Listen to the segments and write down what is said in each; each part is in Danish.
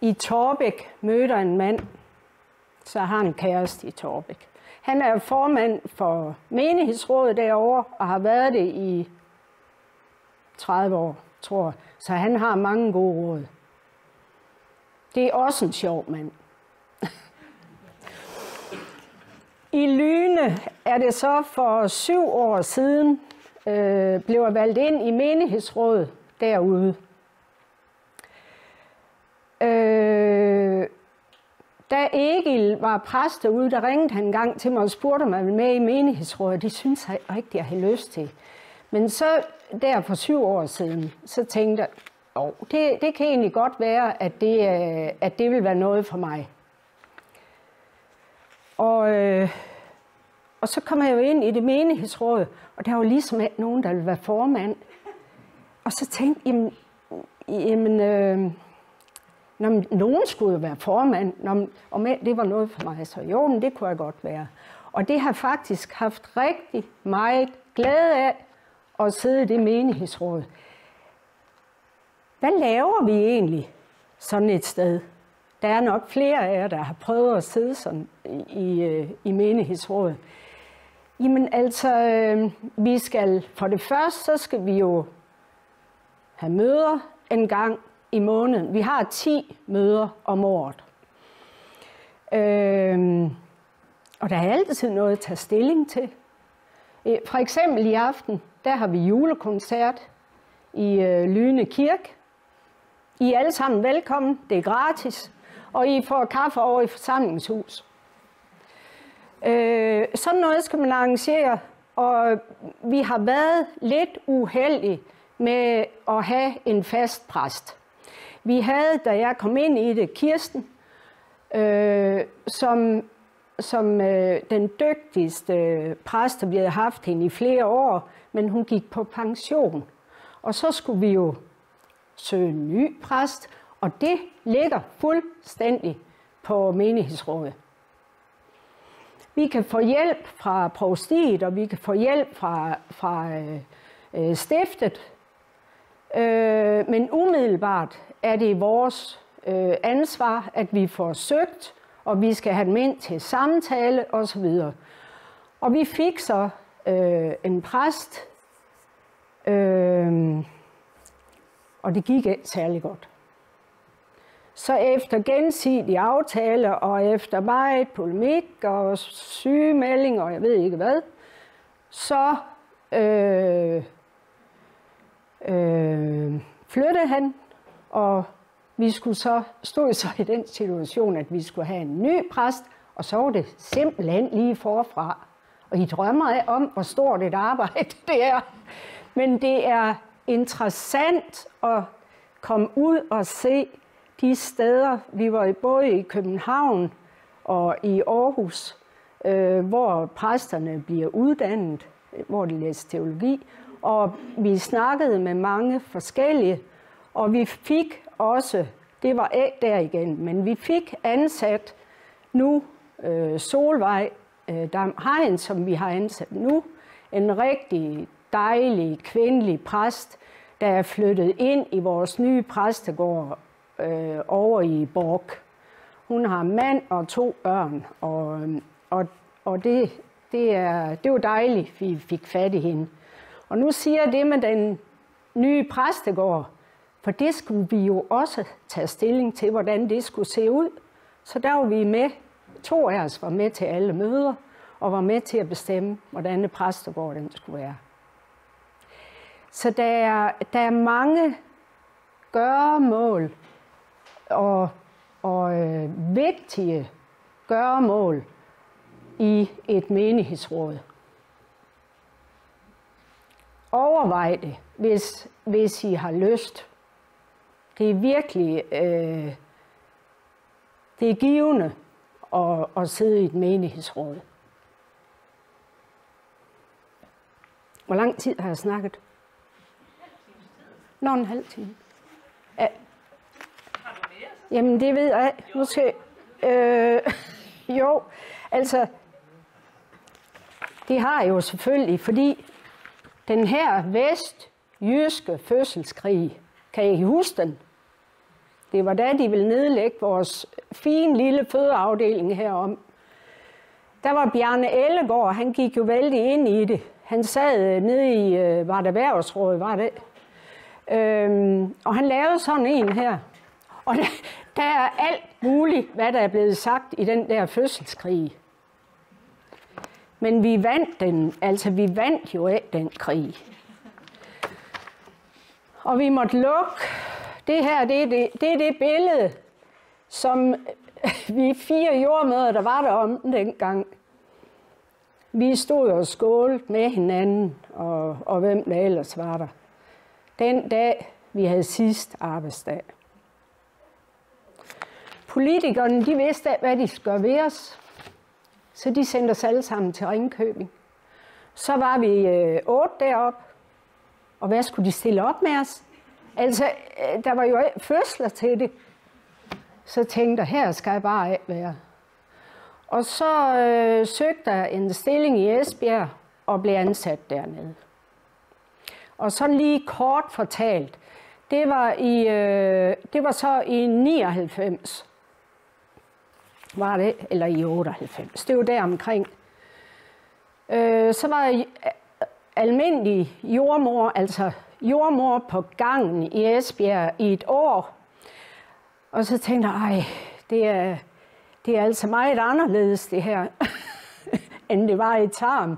i Taarbæk møder en mand, så har han en kæreste i Taarbæk. Han er formand for menighedsrådet derovre, og har været det i 30 år, tror jeg. Så han har mange gode råd. Det er også en sjov mand. I Lyne er det så for 7 år siden, blev jeg valgt ind i menighedsrådet derude. Da Egil var præst derude, der ringede han en gang til mig og spurgte, om jeg ville med i menighedsrådet. Det synes jeg rigtig, jeg havde lyst til. Men så der for 7 år siden, så tænkte jeg, det kan egentlig godt være, at det vil være noget for mig. Og så kom jeg jo ind i det menighedsråd, og der var ligesom nogen, der ville være formand. Og så tænkte jeg, nogen skulle jo være formand, og det var noget for mig. Så jo, men det kunne jeg godt være. Og det har faktisk haft rigtig meget glæde af at sidde i det menighedsråd. Hvad laver vi egentlig sådan et sted? Der er nok flere af jer, der har prøvet at sidde sådan i menighedsrådet. Jamen altså, vi skal for det første, så skal vi jo have møder en gang i måneden. Vi har 10 møder om året. Og der er altid noget at tage stilling til. For eksempel i aften, der har vi julekoncert i Lyne Kirke. I er alle sammen velkommen, det er gratis, og I får kaffe over i forsamlingshus. Sådan noget skal man arrangere, og vi har været lidt uheldige med at have en fast præst. Vi havde, da jeg kom ind i det, Kirsten, som den dygtigste præst, vi havde haft hende i flere år, men hun gik på pension. Og så skulle vi jo søge en ny præst, og det ligger fuldstændig på menighedsrådet. Vi kan få hjælp fra provstiet, og vi kan få hjælp fra stiftet, men umiddelbart er det vores ansvar, at vi får søgt, og vi skal have dem ind til samtale osv. Og vi fik så en præst, og det gik ikke særlig godt. Så efter gensidig aftale og efter meget polemik og sygemelding og jeg ved ikke hvad, så flyttede han, og vi skulle stod så i den situation, at vi skulle have en ny præst, og så var det simpelthen lige forfra. Og I drømmer om, hvor stort et arbejde det er. Men det er interessant at komme ud og se de steder, vi var både i København og i Aarhus, hvor præsterne bliver uddannet, hvor de læser teologi, og vi snakkede med mange forskellige, og vi fik også, det var der igen, men vi fik ansat nu Solvej Dam Hein, som vi har ansat nu, en rigtig dejlig kvindelig præst, der er flyttet ind i vores nye præstegård over i Borg. Hun har mand og 2 børn, og det var dejligt, vi fik fat i hende. Og nu siger jeg det med den nye præstegård, for det skulle vi jo også tage stilling til, hvordan det skulle se ud. Så der var vi med, 2 af os var med til alle møder, og var med til at bestemme, hvordan det præstegård den skulle være. Så der er mange gøremål og vigtige gøremål i et menighedsråd. Overvej det, hvis I har lyst. Det er virkelig det er givende at sidde i et menighedsråd. Hvor lang tid har jeg snakket? Nå, en halv time. Ja. Jamen, det ved jeg. Måske. Jo, altså, det har jeg jo selvfølgelig, fordi den her vestjyske fødselskrig, kan I huske den? Det var da, de ville nedlægge vores fine lille fødeafdeling herom. Der var Bjarne Ellegaard, han gik jo vældig ind i det. Han sad nede i, var det Erhvervsrådet, var det? Og han lavede sådan en her. Og der er alt muligt, hvad der er blevet sagt i den der fødselskrig. Men vi vandt den, altså vi vandt jo af den krig. Og vi måtte lukke. Det her, det er det billede, som vi 4 jordemødre, der var der om dengang. Vi stod og skålte med hinanden, og hvem der ellers var der. Den dag, vi havde sidst arbejdsdag. Politikerne, de vidste, hvad de skulle gøre ved os. Så de sendte os alle sammen til Ringkøbing. Så var vi 8 deroppe. Og hvad skulle de stille op med os? Altså, der var jo fødsler til det. Så tænkte jeg, her skal jeg bare være. Og så søgte jeg en stilling i Esbjerg og blev ansat dernede. Og så lige kort fortalt, det var så i 99, var det, eller i 98. Det var der omkring. Så var jeg almindelig jordmor, altså jordmor på gangen i Esbjerg i et år. Og så tænkte jeg, det er altså meget anderledes det her, end det var i Tarm.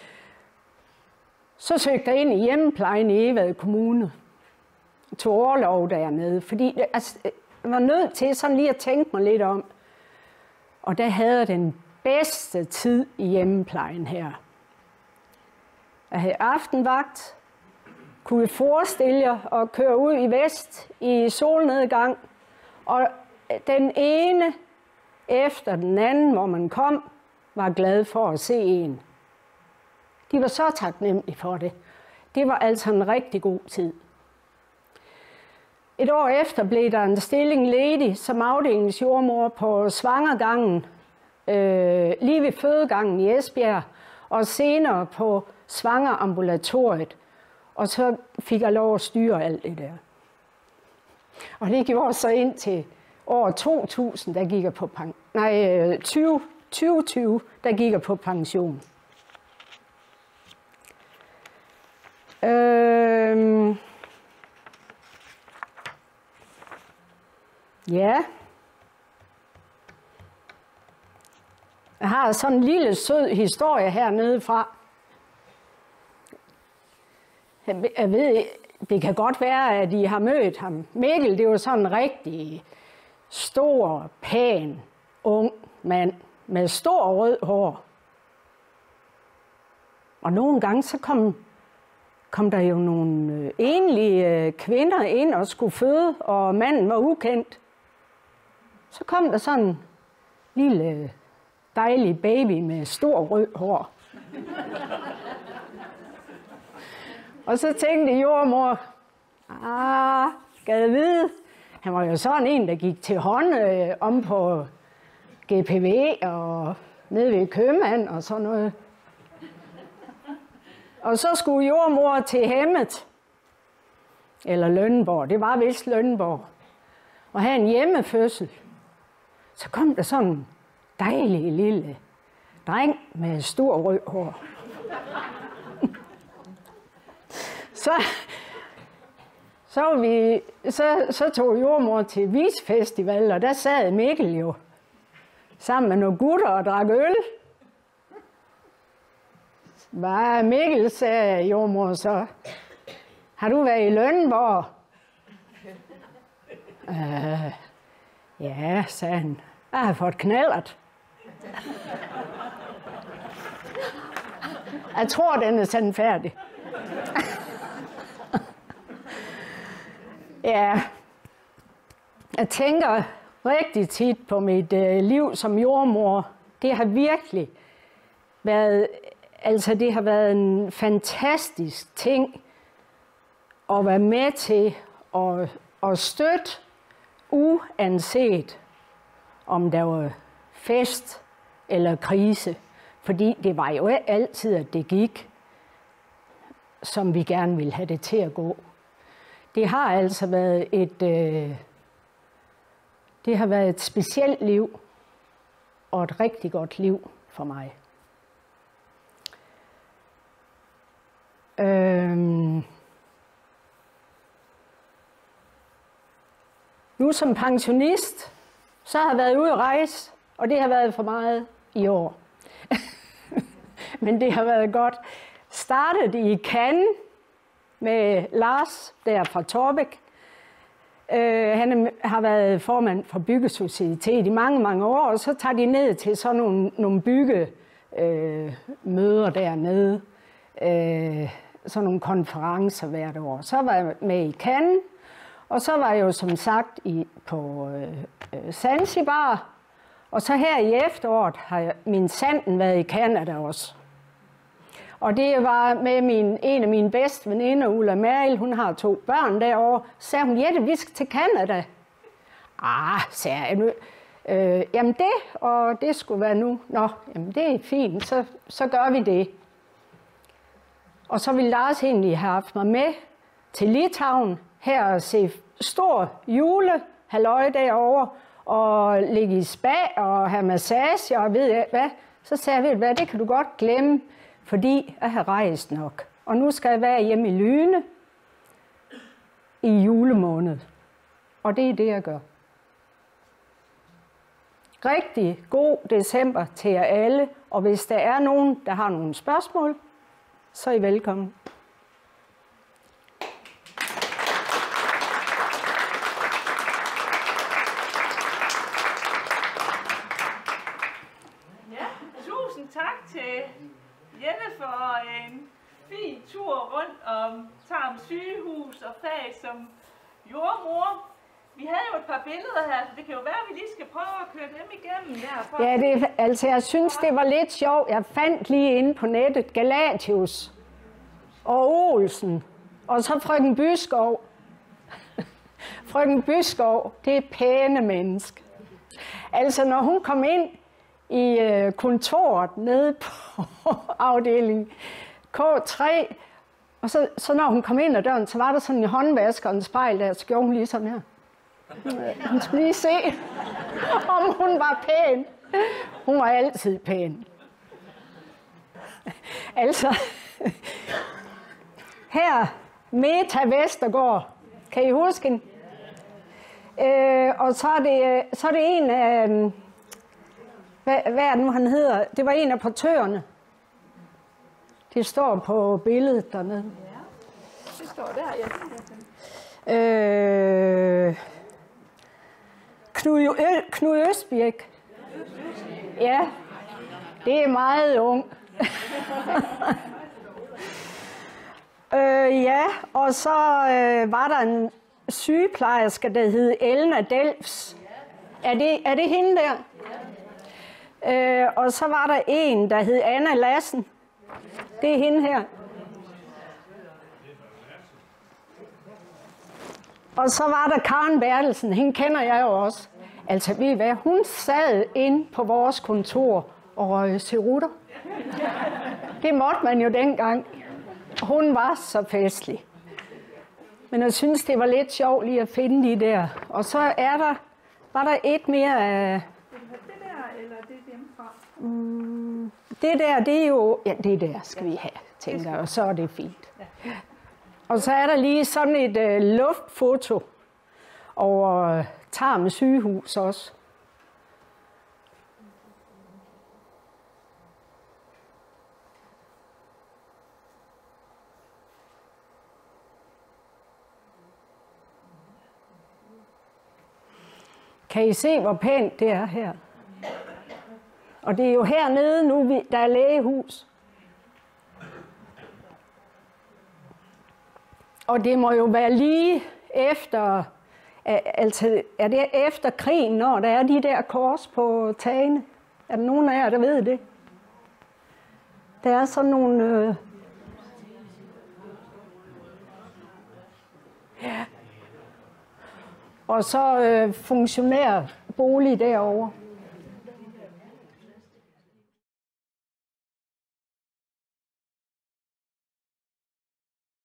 Så søgte jeg ind i hjemmeplejen i Egvad Kommune. Tog orlov dernede, fordi jeg var nødt til sådan lige at tænke mig lidt om. Og der havde jeg den bedste tid i hjemmeplejen her. Jeg havde aftenvagt, kunne forestille jer at køre ud i vest i solnedgang, og den ene efter den anden, hvor man kom, var glad for at se en. De var så taknemmelige for det. Det var altså en rigtig god tid. Et år efter blev der en stilling ledig som afdelingsjordmor på Svangergangen, lige ved fødegangen i Esbjerg, og senere på Svangerambulatoriet. Og så fik jeg lov at styre alt det der. Og det gjorde så ind til år 2000, der gik jeg på 2020, der gik jeg på pension. Ja. Jeg har sådan en lille sød historie hernede fra. Jeg ved, det kan godt være, at I har mødt ham. Mikkel, det var sådan en rigtig stor, pæn, ung mand med stor rød hår. Og nogle gange så kom der jo nogle enlige kvinder ind og skulle føde, og manden var ukendt. Så kom der sådan en lille dejlig baby med stor rød hår. Og så tænkte jordmor, gad vide. Han var jo sådan en, der gik til hånd om på GPV og nede ved købmand og sådan noget. Og så skulle jordmor til Hemmet, eller Lønborg, det var vist Lønborg, og have en hjemmefødsel. Så kom der sådan en dejlig lille dreng med stor rød hår. Så tog jordmor til Visfestival, og der sad Mikkel jo sammen med nogle gutter og drak øl. Hvad Mikkel, sagde jordmor så. Har du været i Lønborg? Ja, sagde han. Jeg har fået knallert. Jeg tror, den er sådan færdig. Ja, jeg tænker rigtig tit på mit liv som jordmor. Det har virkelig været, det har været en fantastisk ting at være med til at støtte, uanset om der var fest eller krise. Fordi det var jo altid, at det gik, som vi gerne ville have det til at gå. Det har altså været Det har været et specielt liv, og et rigtig godt liv for mig. Nu som pensionist, så har jeg været ude at rejse, og det har været for meget i år. Men det har været godt. Startede i Cannes med Lars der fra Torbæk. Han har været formand for Byggesocietet i mange, mange år, og så tager de ned til sådan nogle byggemøder dernede. Sådan nogle konferencer hvert år. Så var jeg med i Cannes, og så var jeg jo som sagt på Zanzibar, og så her i efteråret har min sanden været i Canada også. Og det var med en af mine bedste veninder, Ulla Merrill, hun har 2 børn derovre. Så sagde hun, Jette, vi skal til Canada. Sagde jeg, jamen det, og det skulle være nu. Nå, jamen det er fint, så gør vi det. Og så ville Lars egentlig have haft mig med til Litauen, her og se stor julehalløj derovre, og ligge i spa og have massage og ved jeg hvad. Så sagde jeg, hvad, det kan du godt glemme, fordi jeg har rejst nok. Og nu skal jeg være hjemme i Lyne i julemåned. Og det er det, jeg gør. Rigtig god december til jer alle, og hvis der er nogen, der har nogle spørgsmål, så er I velkommen. Ja, tusind tak til Jette for en fin tur rundt om Tarm sygehus og fag som jordmor. Vi havde jo et par billeder her, så det kan jo være, at vi lige skal prøve at køre dem igennem der. Ja, jeg synes, det var lidt sjovt. Jeg fandt lige inde på nettet Galatius og Olsen, og så frøken Byskov. Frøken Byskov, det er pæne menneske. Altså, når hun kom ind i kontoret nede på afdeling K3, og så når hun kom ind ad døren, så var der sådan en håndvasker og en spejl der, så gjorde hun lige sådan her. Hun skulle lige se, om hun var pæn. Hun var altid pæn. Altså, her, Meta Vestergaard, kan I huske hende? Og så er det en af, hvad er det nu han hedder? Det var en af portørerne. Det står på billedet dernede. Ja, det står der, ja. Knud Østbirk. Ja, det er meget ung. Ja, og så var der en sygeplejerske, der hed Elna Delfs. Er det hende der? Og så var der en, der hed Anna Lassen. Det er hende her. Og så var der Karen Bertelsen, hende kender jeg jo også. Altså, ved I hvad, hun sad inde på vores kontor og røg cerutter. Det måtte man jo dengang. Hun var så festlig. Men jeg synes, det var lidt sjovt lige at finde de der. Og så var der et mere af... Det der, eller det er dem fra? Det der, det er jo... Ja, det der skal vi have, tænker jeg, og så er det fint. Og så er der lige sådan et luftfoto over Tarm sygehus også. Kan I se, hvor pænt det er her? Og det er jo hernede nu, der er lægehus. Og det må jo være lige efter, altså er det efter krigen, når der er de der kors på tagene? Er der nogen af jer, der ved det? Der er sådan nogle... Ja. Og så funktionær bolig derovre.